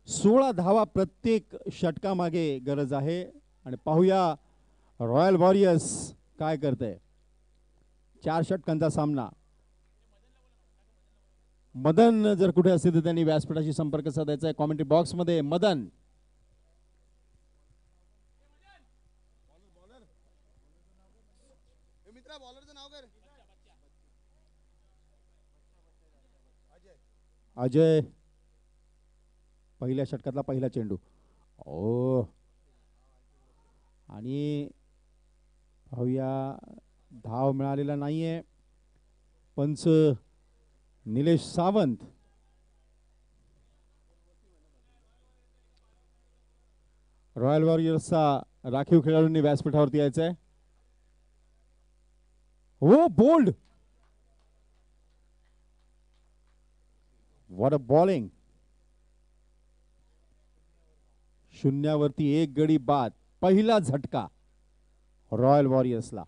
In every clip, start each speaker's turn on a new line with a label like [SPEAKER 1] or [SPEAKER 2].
[SPEAKER 1] 16 धावा प्रत्येक षटकामागे गरज आहे आणि पाहूया रॉयल वॉरियर्स काय करते. 4 षटकांचा सामना. मदन जर कुठे असेल तर त्यांनी व्यासपीठाशी संपर्क साधायचा आहे कॉमेंट्री बॉक्स मध्ये. मदन अजय पहिल्या षटकातला पहिला चेंडू. ओ आणि पाहूया धाव मिळालेला नाहीये. पंच निलेश सावंत. रॉयल वॉरियर्सचा राखीव खेळाडूंनी व्यासपीठावरती यायचंय. हो बोल्ड. What a bowling. शून्यावरती एक गडी बाद. पहिला झटका रॉयल वॉरियर्सला.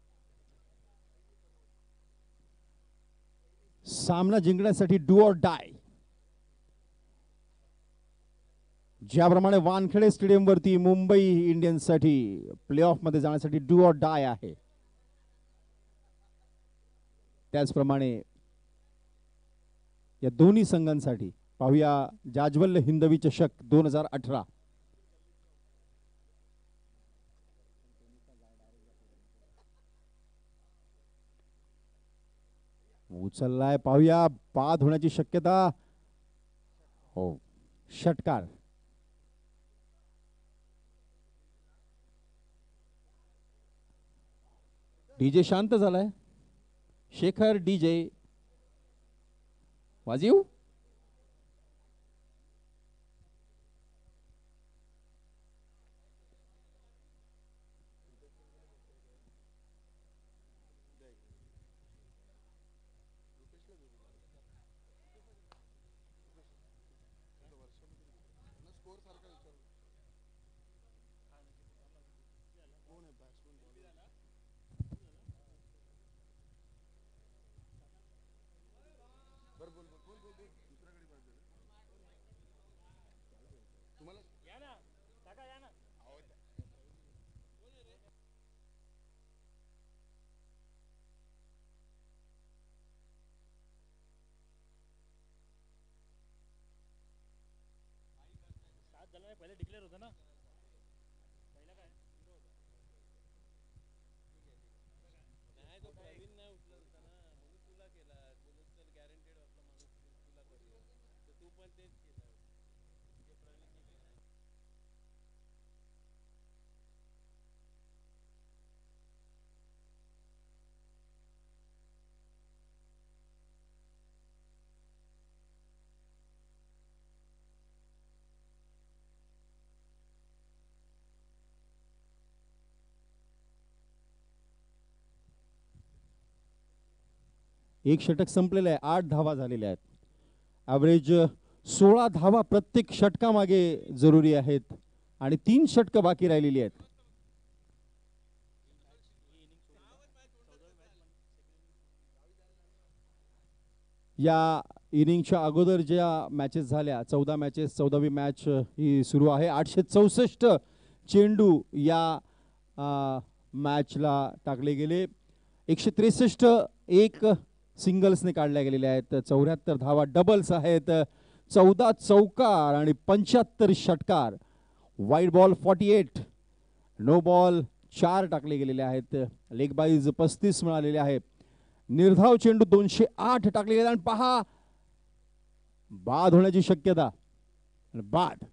[SPEAKER 1] सामना जिंकण्यासाठी डू ऑर डाय. ज्याप्रमाणे वानखेडे स्टेडियम वरती मुंबई इंडियन्ससाठी प्लेऑफ मध्ये जाण्यासाठी डू ऑर डाय आहे, त्याचप्रमाणे या दोन्ही संघांसाठी पाहूया जाज्वल्य हिंदवी चषक 2018. उचललाय. पाहूया बाद होण्याची शक्यता. हो षटकार. डीजे शांत झालाय. शेखर डीजे वाजीव. पहिले डिक्लेअर होतं ना. पहिला काय नाही तो प्रवीण नाही उचलत होता ना, म्हणून तुला केला. बोलत तर गॅरंटेड आपला माणूस तुला करूया, तर तू पण तेच केलं. एक षटक संपलेलं आहे. 8 धावा झालेल्या आहेत. ॲव्हरेज 16 धावा प्रत्येक षटकामागे जरुरी आहेत आणि 3 षटकं बाकी राहिलेली आहेत. या इनिंगच्या अगोदर ज्या मॅचेस झाल्या 14 मॅचेस, 14वी मॅच ही सुरू आहे. 864 चेंडू या मॅचला टाकले गेले. 163 एक सिंगल्सने काढल्या गेलेल्या आहेत. 74 धावा डबल्स आहेत. 14 चौकार आणि 75 षटकार. वाईड बॉल 48, नो बॉल 4 टाकले गेलेले आहेत. लेग बाईज 35 मिळालेले आहेत. निर्धाव चेंडू 208 टाकले गेले आणि पहा बाद होण्याची शक्यता. बाद.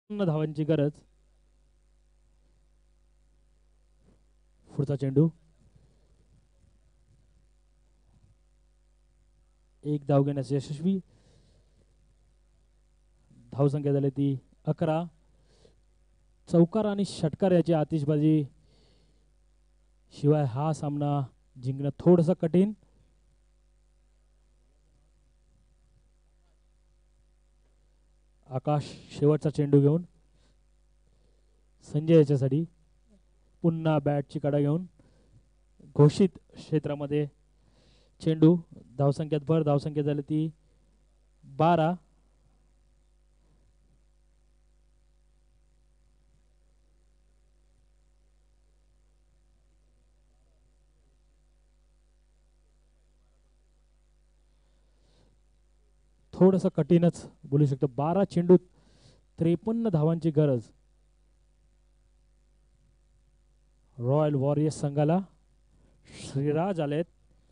[SPEAKER 2] धावांची गरज. पुढचा चेंडू. एक धाव घेण्यास यशस्वी. धावसंख्या झाली ती 11. चौकार आणि षटकार याची आतिषबाजी शिवाय हा सामना जिंकणं थोडंसं कठीण. आकाश शेवटचा चेंडू घेऊन. संजय याच्यासाठी पुन्हा बॅटची कडा घेऊन घोषित क्षेत्रामध्ये चेंडू. धावसंख्येत भर. धावसंख्या झाली ती 12. थोडंसं कठीणच बोलू शकतो. 12 चेंडू 53 धावांची गरज. रॉयल वॉरियर्स संघाला. श्रीराज आलेत.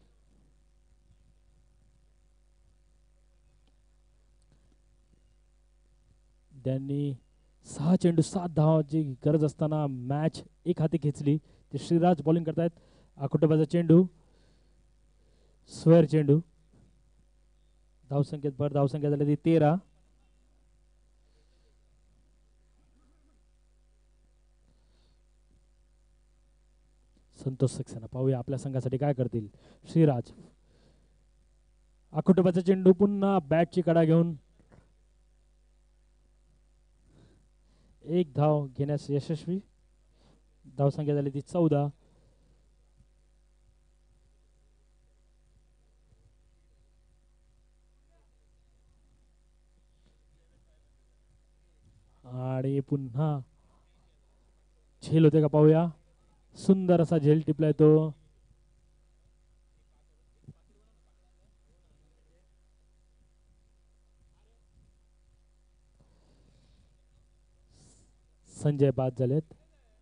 [SPEAKER 2] त्यांनी 6 चेंडू 7 धावांची गरज असताना मॅच एक हाती खेचली. ते श्रीराज बॉलिंग करतायत. आकुटोबाचा चेंडू. स्क्वेअर चेंडू. धावसंख्येत भर. धावसंख्या झाली ती 13. संतोष सक्सेना पाहूया आपल्या संघासाठी काय करतील. श्रीराज. आकुटोबाचा चेंडू. पुन्हा बॅटची कडा घेऊन एक धाव घेण्यास यशस्वी. धावसंख्या झाली ती 14. आणि पुन्हा झेल होते का पाहूया. सुंदर असा झेल टिपलाय तो. संजय बाद झालेत.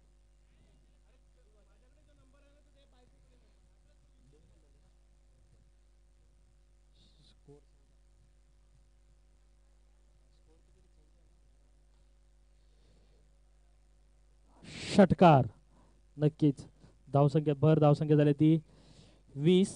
[SPEAKER 2] षटकार. नक्कीच. धावसंख्येत भर. धावसंख्या झाली ती 20.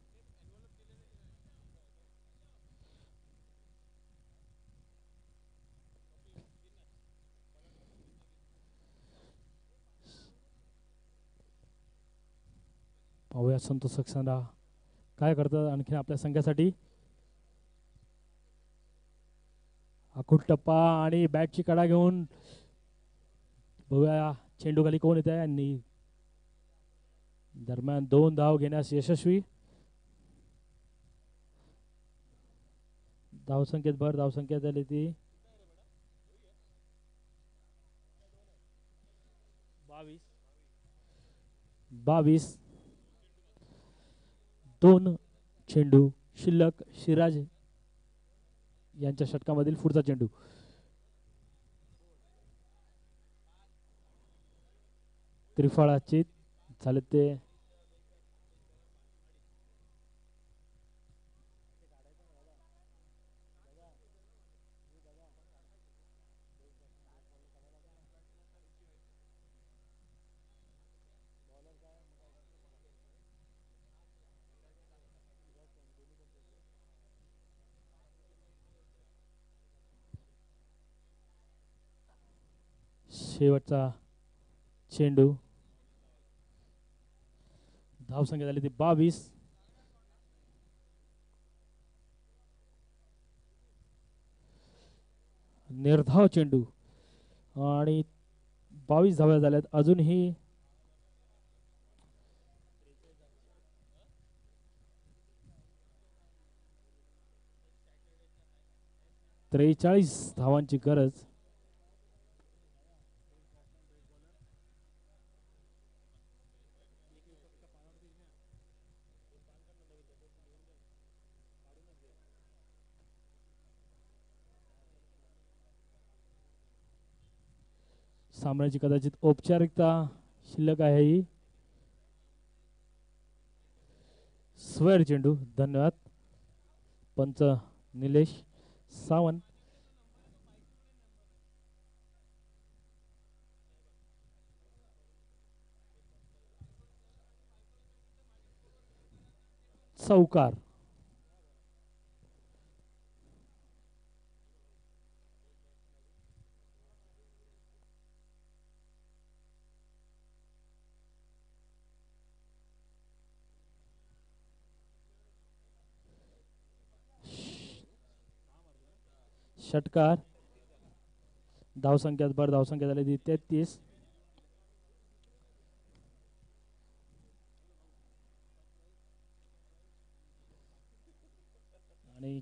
[SPEAKER 2] पाहूया संतोष सक्सेना काय करतात आणखी आपल्या संघासाठी. आखूट टप्पा आणि बॅटची कडा घेऊन बघूया चेंडू खाली कोण येत आहे. आणि दरम्यान 2 धाव घेण्यास यशस्वी. धावसंख्येत भर. धावसंख्या झाली ती 22. 2 चेंडू शिल्लक. शिराज यांच्या षटकामधील पुढचा चेंडू. त्रिफळाची झाले ते. शेवटचा चेंडू. धावसंख्या झाली ती 22. निर्धाव चेंडू आणि 22 धाव्या झाल्यात. अजूनही त्रेचाळीस धावांची गरज. सामन्याची कदाचित औपचारिकता शिल्लक आहे ही. स्क्वेअर चेंडू. धन्यवाद पंच निलेश सावंत. चौकार. षटकार. धावसंख्यात भर, धावसंख्या झाली 33. आणि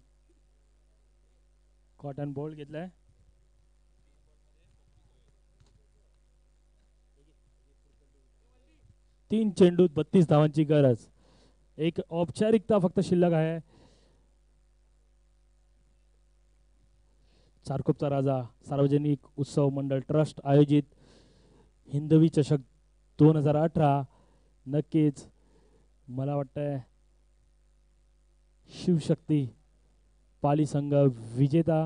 [SPEAKER 2] कॉटन बॉल घेतलाय. तीन चेंडूत 32 धावांची गरज. एक औपचारिकता फक्त शिल्लक आहे. चारकोपचा राजा सार्वजनिक उत्सव मंडळ ट्रस्ट आयोजित हिंदवी चषक 2018 नक्कीच मला वाटतंय शिवशक्ती पाली संघ विजेता.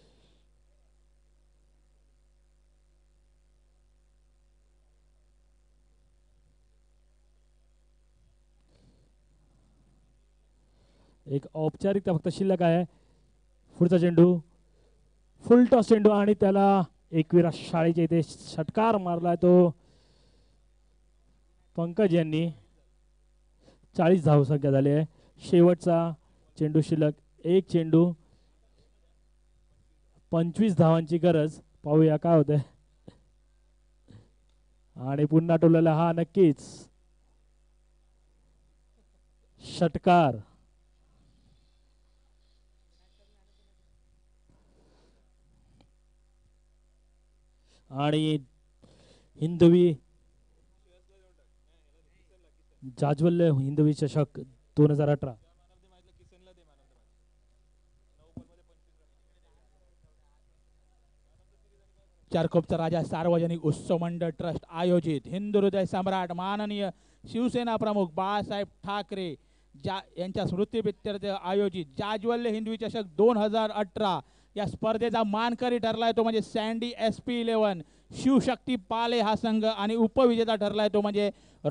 [SPEAKER 2] एक औपचारिकता फक्त शिल्लक आहे. पुढचा चेंडू फुल टॉस चेंडू आणि त्याला एकविरा शाळेच्या इथे षटकार मारलाय तो पंकज यांनी. 40 धावसंख्या झाली आहे. शेवटचा चेंडू शिल्लक. एक चेंडू 25 धावांची गरज. पाहूया काय होतंय. आणि पुन्हा टोलला हा नक्कीच षटकार. आणि हिंदवी जाज्वल्य हिंदवी चषक 2018
[SPEAKER 3] चारकोपचा राजा सार्वजनिक उत्सव मंडळ ट्रस्ट आयोजित हिंदू हृदय सम्राट माननीय शिवसेना प्रमुख बाळासाहेब ठाकरे यांच्या स्मृतिप्रित्यर्थ आयोजित जाज्वल्य हिंदवी चषक 2018 या स्पर्धेचा मानकरी ठरलाय तो म्हणजे सँडी SP11 शिवशक्ती पाले हा संघ आणि उपविजेता ठरलाय तो म्हणजे